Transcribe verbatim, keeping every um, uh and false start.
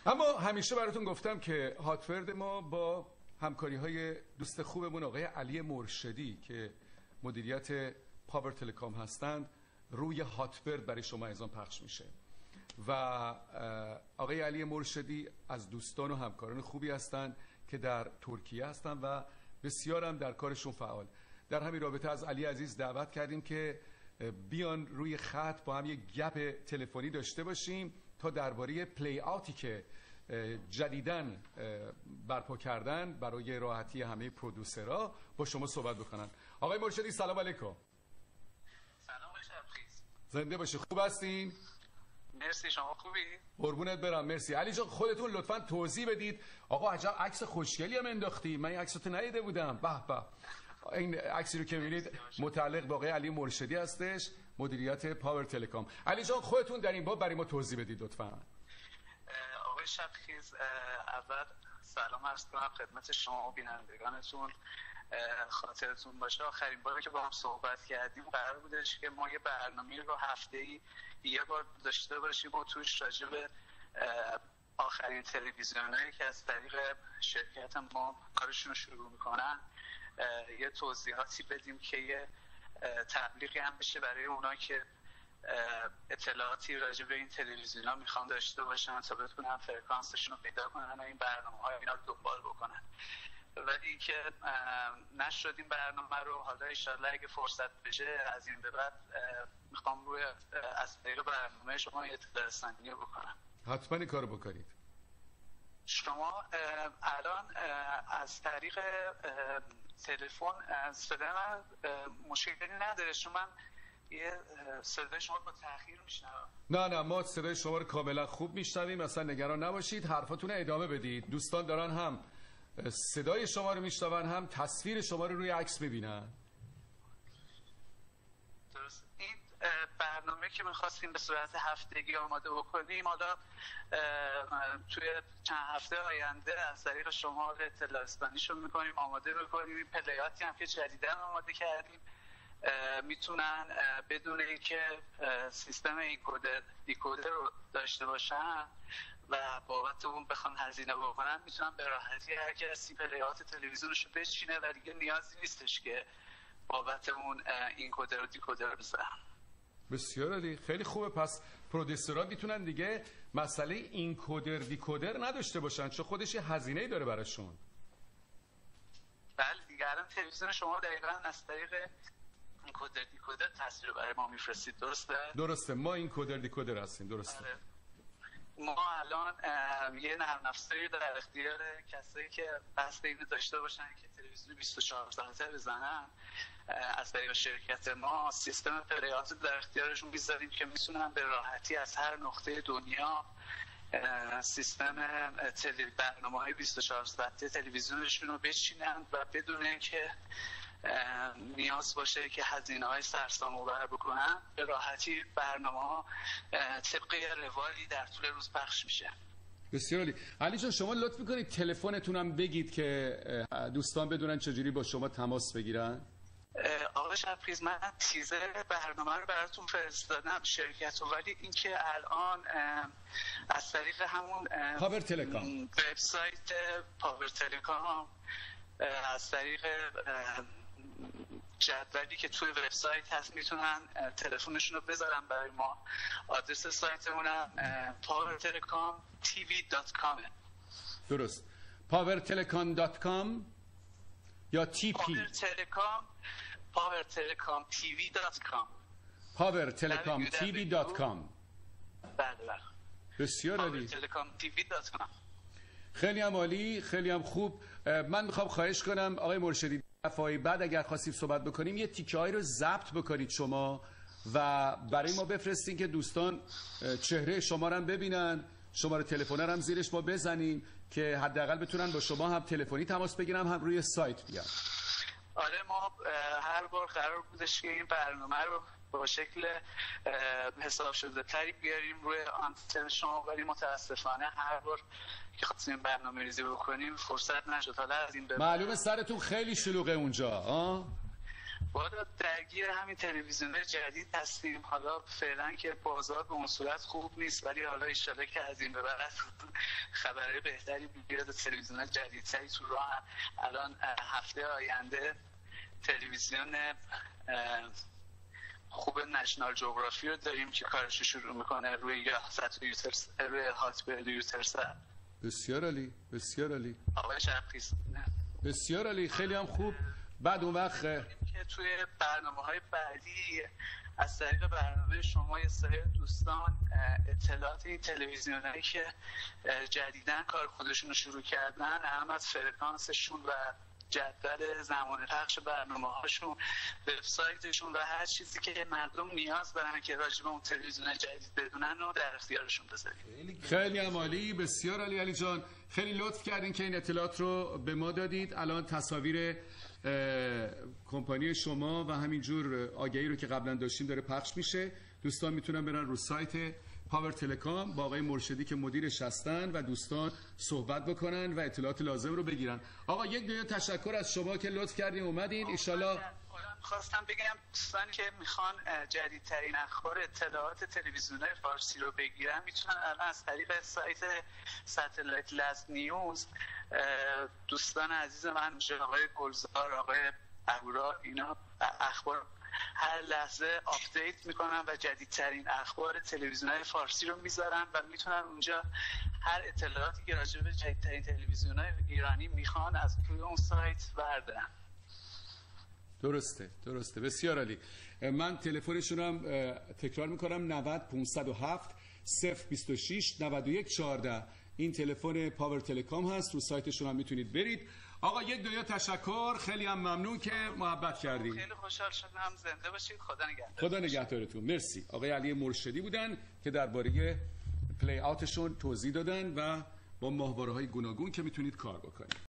اما همیشه براتون گفتم که هاتبرد ما با همکاری های دوست خوبمون آقای علی مرشدی که مدیریت پاور تلکام هستند روی هاتبرد برای شما ایضا پخش میشه و آقای علی مرشدی از دوستان و همکاران خوبی هستند که در ترکیه هستند و بسیار هم در کارشون فعال. در همین رابطه از علی عزیز دعوت کردیم که بیان روی خط با هم یک گپ تلفنی داشته باشیم تا درباره پلی آوتی که جدیداً برپا کردن برای راحتی همه پرودوسرها با شما صحبت بکنن. آقای مرشدی سلام علیکم. سلام شبخیز. زنده باشی. خوب هستین؟ مرسی، شما خوبی؟ قربونت برم. مرسی. علی جان خودتون لطفاً توضیح بدید. آقا عجب عکس خوشگلی هم انداختی. من این عکساتو ندیده بودم. به به. این عکسی رو که می‌بینید متعلق به آقای علی مرشدی هستش، مدیریت پاور تلکام. علی جان خودتون در این باب برای ما توضیح بدید لطفاً. آقای شبخیز، اول سلام عرض کنم خدمت شما و بینندگانتون. خاطرتون باشه آخرین باری که با هم صحبت کردیم قرار بودش که ما یه برنامه رو هفته‌ای یه بار داشته باشیم و توش راجع به آخرین تلویزیونایی که از طریق شرکت ما کارشون رو شروع میکنن یه توضیحاتی بدیم که یه تبلیغی هم بشه برای اونا که اطلاعاتی راجع به این تلویزیون‌ها میخوان داشته باشن تا بتونن فرکانسشون رو پیدا کنن و این برنامه‌های اینا رو دنبال بکنن. ولی اینکه نشد این برنامه رو، حالا ان شاءالله اگه فرصت بشه از این به بعد میخوام روی از طریق برنامه شما اطلاع رسانی بکنم. حتما این کارو بکنید. شما الان از طریق تلفن صدای من مشکلی نداره؟ چون من یه صدای شما با تأخیر میشنوم. نه نه ما صدای شما رو کاملا خوب میشنویم، اصلا نگران نباشید، حرفاتون رو ادامه بدید. دوستان دارن هم صدای شما رو میشنون هم تصویر شما رو روی عکس میبینن. درست. این برنامه که میخواستیم به صورت هفتگی آماده بکنیم حالا توی چند هفته آینده از طریق شما اطلاع رسانیشو میکنیم، آماده بکنیم. این پلیاتی هم که جدیدن آماده کردیم میتونن بدون اینکه سیستم اینکودر دیکودر رو داشته باشن و بابت اون بخوان هزینه بکنن میتونن به راحتی هر کسی پلیات تلویزیونشو بچینه و دیگه نیازی نیستش که بابت اون اینکودر و دیکودر بزنن. بسیار عالی، خیلی خوبه. پس پرودوسرها میتونن دیگه مسئله اینکودر دیکودر نداشته باشن چون خودش یه هزینه‌ای داره براشون. بله دیگه الان تلویزیون شما دقیقاً از طریق اینکودر دیکودر تصویر برای ما میفرستید، درسته؟ درسته، ما اینکودر دیکودر هستیم. درسته. آره. ما الان یه نرم افزاری در اختیار کسایی که قصد اینو داشته باشن که تلویزیون بیست و چهار ساعته بزنن از طریق شرکت ما سیستم پلیات در اختیارشون میذاریم که میتونن به راحتی از هر نقطه دنیا سیستم تلی برنامه‌های بیست و چهار ساعته تلویزیونشون رو بچینن و بدون اینکه نیاز باشه که هزینه‌های سرسام‌آور بکنن به راحتی برنامه‌ها طبق روالی در طول روز پخش میشه. بسیار عالی. علی جان شما لطف می‌کنید تلفنتون بگید که دوستان بدونن چجوری با شما تماس بگیرن؟ آقای شبخیز من تیزر برنامه رو براتون فرستادم شرکت، ولی اینکه الان از طریق همون پاور تلکام وبسایت پاور تلکام از طریق جدولی که توی وبسایت هست میتونن تلفنشون رو بذارن برای ما. آدرس سایتمون هم پاور تلکام تی وی دات کام. درست. پاور تلکام دات کام یا تی پی؟ پاور تلکام پاور تلکام تی وی دات کام. پاور تلکام تی وی دات کام. بله بله. بسیار عالی. پاور تلکام تی وی دات کام. خیلی هم عالی، خیلی هم خوب. من میخوام خواهش کنم آقای مرشدی دفعه بعد اگر خواستید صحبت بکنیم یه تیکه هایی رو ضبط بکنید شما و برای ما بفرستین که دوستان چهره شما رو هم ببینن، شماره تلفن رو هم زیرش ما بزنیم که حداقل بتونن با شما هم تلفنی تماس بگیرن هم روی سایت بیان. آره ما هر بار قرار بودش که این برنامه رو با شکل حساب شده تری بیاریم روی آنتن شما، ولی متاسفانه هر بار که خواستیم برنامه ریزی بکنیم فرصت نشد. حالا از این معلومه سرتون خیلی شلوغه اونجا. آه باید درگیر همین تلویزیون جدید هستیم. حالا فعلا که بازار به اون صورت خوب نیست، ولی حالا ان شاءالله که از این به بعد خبرهای بهتری بیاد، تلویزیون جدیدتری تو راه. الان هفته آینده تلویزیون خوب نشنال جغرافی رو داریم که کارش شروع میکنه روی یاهزت و یوترس، روی هاتبرد و یوترسات. بسیار عالی، بسیار عالی آقای شرقیز، بسیار عالی، خیلی هم خوب. بعد اون وقت که توی برنامه‌های بعدی از طریق برنامه شما یه سری دوستان اطلاعات این تلویزیونایی که جدیداً کار خودشون رو شروع کردن، هم از فرکانسشون و جدول زمان پخش برنامه‌هاشون، وبسایتشون و هر چیزی که مردم نیاز دارن که راجع به اون تلویزیون جدید بدونن رو در اختیارشون بذاریم. خیلی عالی، بسیار عالی. علی جان خیلی لطف کردین که این اطلاعات رو به ما دادید. الان تصاویر کمپانی شما و همینجور آگهی رو که قبلا داشتیم داره پخش میشه. دوستان میتونن برن رو سایت پاور تلکام با آقای مرشدی که مدیرش هستن و دوستان صحبت بکنن و اطلاعات لازم رو بگیرن. آقا یک دنیا تشکر از شما که لطف کردین اومدین. ان شاءالله خواستم بگم دوستانی که میخوان جدیدترین اخبار اطلاعات تلویزیون‌های فارسی رو بگیرن میتونن الان از طریق سایت ستلایت لاست نیوز، دوستان عزیز من آقای گلزار، آقای اهورا، اینا اخبار هر لحظه آپدیت میکنن و جدیدترین اخبار تلویزیون‌های فارسی رو میذارن و میتونن اونجا هر اطلاعاتی که راجع به جدیدترین تلویزیون‌های ایرانی میخوان از توی اون سایت بردارن. درسته درسته بسیار عالی. من تلفنشون هم تکرار میکنم: نود پانصد و هفت صفر بیست و شش نود و یک چهارده. این تلفن پاور تلکام هست. رو سایتشون هم میتونید برید. آقا یک دنیا تشکر، خیلی هم ممنون که محبت کردید. خیلی خوشحال شدم. زنده باشید. خدا نگهدار. خدا نگهدارتون. مرسی. آقای علی مرشدی بودن که درباره پلی آوتشون توضیح دادن و با ماهواره‌های گوناگون که میتونید کار بکنید.